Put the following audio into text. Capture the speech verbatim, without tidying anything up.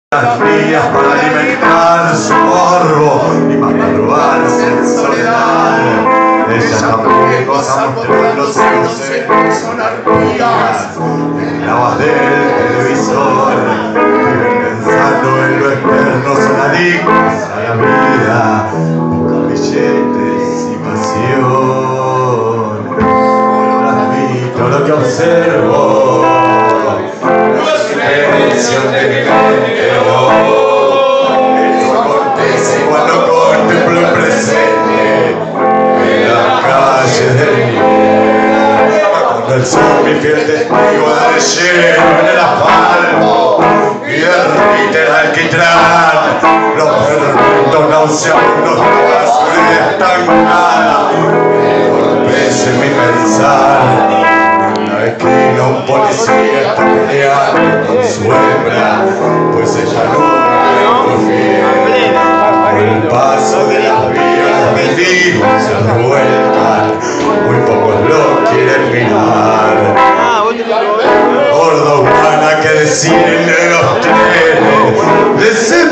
Las vías para alimentar su morbo y para robarse en soledad. Ella también goza mostrando los celos, son arpías, esclavas del televisor, viven pensando en lo externo, son adictos a la vida, buscan billetes y pasión. Transmito lo que observo, no es una invención de mi mente. Esto acontece cuando contemplo el presente en las calles del nivel. Cuando el sol, mi fiel testigo, da de lleno en el asfalto y derrite el alquitrán. Los fermentos nauseabundos de la basura estancada entorpece mi pensar. En la esquina un policía está peleando con su hembra, pues ella nunca fue fiel. Por el paso de las vías del virus se revuelcan, muy pocos lo quieren mirar. Gordo, Juana, que decir de los trenes, de